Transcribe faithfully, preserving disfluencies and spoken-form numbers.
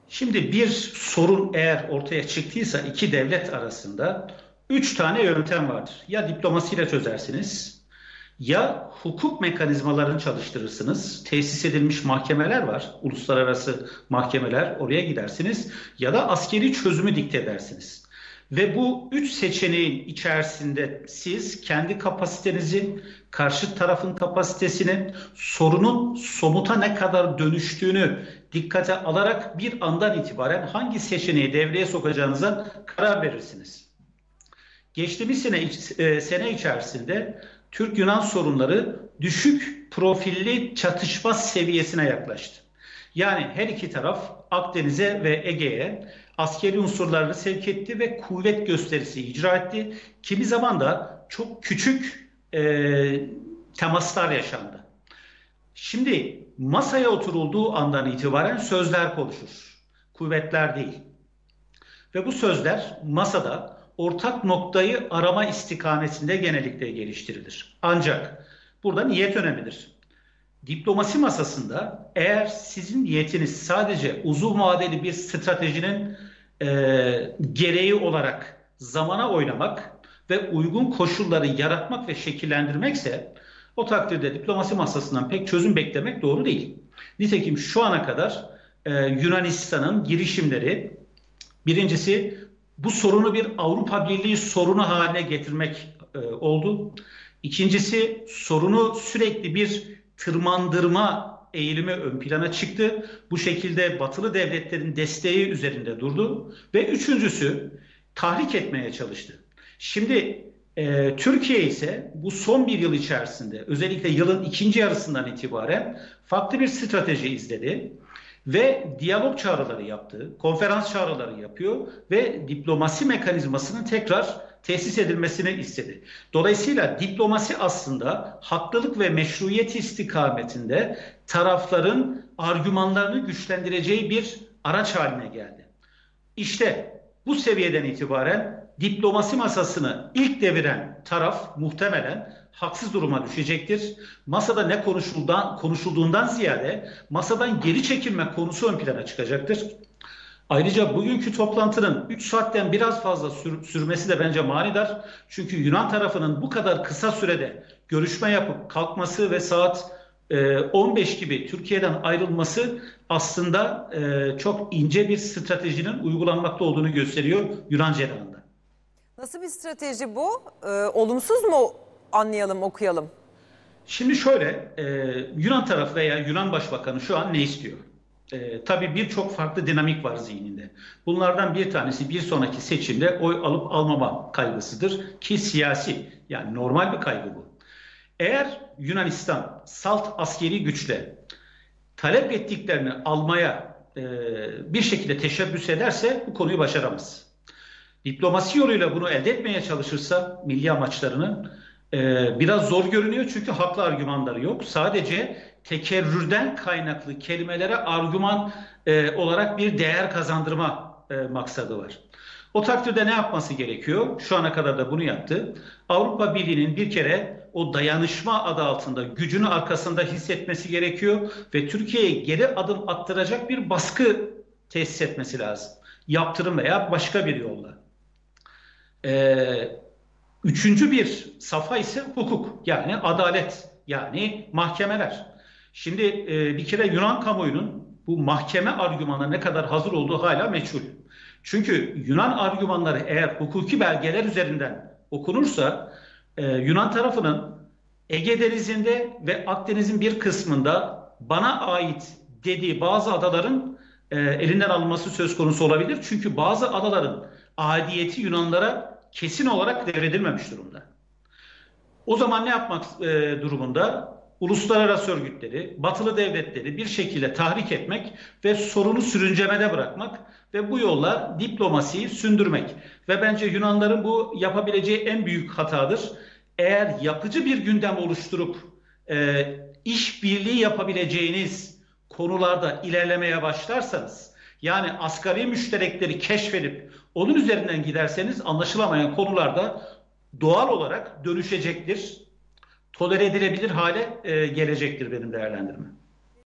Şimdi bir sorun eğer ortaya çıktıysa iki devlet arasında üç tane yöntem vardır. Ya diplomasiyle çözersiniz, ya hukuk mekanizmalarını çalıştırırsınız. Tesis edilmiş mahkemeler var, uluslararası mahkemeler, oraya gidersiniz ya da askeri çözümü dikte edersiniz. Ve bu üç seçeneğin içerisinde siz kendi kapasitenizi, karşı tarafın kapasitesini, sorunun somuta ne kadar dönüştüğünü dikkate alarak bir andan itibaren hangi seçeneği devreye sokacağınıza karar verirsiniz. Geçtiğimiz sene, e, sene içerisinde Türk-Yunan sorunları düşük profilli çatışma seviyesine yaklaştı. Yani her iki taraf Akdeniz'e ve Ege'ye askeri unsurlarını sevk etti ve kuvvet gösterisi icra etti. Kimi zaman da çok küçük e, temaslar yaşandı. Şimdi masaya oturulduğu andan itibaren sözler konuşur, kuvvetler değil. Ve bu sözler masada ortak noktayı arama istikametinde genellikle geliştirilir. Ancak burada niyet önemlidir. Diplomasi masasında eğer sizin niyetiniz sadece uzun vadeli bir stratejinin e, gereği olarak zamana oynamak ve uygun koşulları yaratmak ve şekillendirmekse o takdirde diplomasi masasından pek çözüm beklemek doğru değil. Nitekim şu ana kadar e, Yunanistan'ın girişimleri birincisi bu sorunu bir Avrupa Birliği sorunu haline getirmek e, oldu. İkincisi sorunu sürekli bir tırmandırma eğilimi ön plana çıktı. Bu şekilde batılı devletlerin desteği üzerinde durdu. Ve üçüncüsü tahrik etmeye çalıştı. Şimdi e, Türkiye ise bu son bir yıl içerisinde özellikle yılın ikinci yarısından itibaren farklı bir strateji izledi. Ve diyalog çağrıları yaptı, konferans çağrıları yapıyor ve diplomasi mekanizmasının tekrar tesis edilmesini istedi. Dolayısıyla diplomasi aslında haklılık ve meşruiyet istikametinde tarafların argümanlarını güçlendireceği bir araç haline geldi. İşte bu seviyeden itibaren diplomasi masasını ilk deviren taraf muhtemelen haksız duruma düşecektir. Masada ne konuşulduğundan, konuşulduğundan ziyade masadan geri çekilme konusu ön plana çıkacaktır. Ayrıca bugünkü toplantının üç saatten biraz fazla sür, sürmesi de bence manidar. Çünkü Yunan tarafının bu kadar kısa sürede görüşme yapıp kalkması ve saat e, on beş gibi Türkiye'den ayrılması aslında e, çok ince bir stratejinin uygulanmakta olduğunu gösteriyor Yunan cenahında. Nasıl bir strateji bu? Ee, olumsuz mu anlayalım, okuyalım? Şimdi şöyle, e, Yunan tarafı veya Yunan Başbakanı şu an ne istiyor? E, tabii birçok farklı dinamik var zihninde. Bunlardan bir tanesi bir sonraki seçimde oy alıp almama kaygısıdır ki siyasi, yani normal bir kaygı bu. Eğer Yunanistan salt askeri güçle talep ettiklerini almaya e, bir şekilde teşebbüs ederse bu konuyu başaramaz. Diplomasi yoluyla bunu elde etmeye çalışırsa milli amaçlarını e, biraz zor görünüyor çünkü haklı argümanları yok. Sadece tekerrürden kaynaklı kelimelere argüman e, olarak bir değer kazandırma e, maksadı var. O takdirde ne yapması gerekiyor? Şu ana kadar da bunu yaptı. Avrupa Birliği'nin bir kere o dayanışma adı altında gücünü arkasında hissetmesi gerekiyor ve Türkiye'ye geri adım attıracak bir baskı tesis etmesi lazım. Yaptırım veya başka bir yolla. Ee, üçüncü bir safa ise hukuk, yani adalet, yani mahkemeler. Şimdi e, bir kere Yunan kamuoyunun bu mahkeme argümanına ne kadar hazır olduğu hala meçhul. Çünkü Yunan argümanları eğer hukuki belgeler üzerinden okunursa e, Yunan tarafının Ege Denizi'nde ve Akdeniz'in bir kısmında bana ait dediği bazı adaların e, elinden alınması söz konusu olabilir. Çünkü bazı adaların aidiyeti Yunanlara kesin olarak devredilmemiş durumda. O zaman ne yapmak e, durumunda? Uluslararası örgütleri, batılı devletleri bir şekilde tahrik etmek ve sorunu sürüncemede bırakmak ve bu yolla diplomasiyi sündürmek. Ve bence Yunanların bu yapabileceği en büyük hatadır. Eğer yapıcı bir gündem oluşturup e, işbirliği yapabileceğiniz konularda ilerlemeye başlarsanız, yani asgari müşterekleri keşfedip onun üzerinden giderseniz anlaşılamayan konularda doğal olarak dönüşecektir. Tolere edilebilir hale e, gelecektir benim değerlendirmem.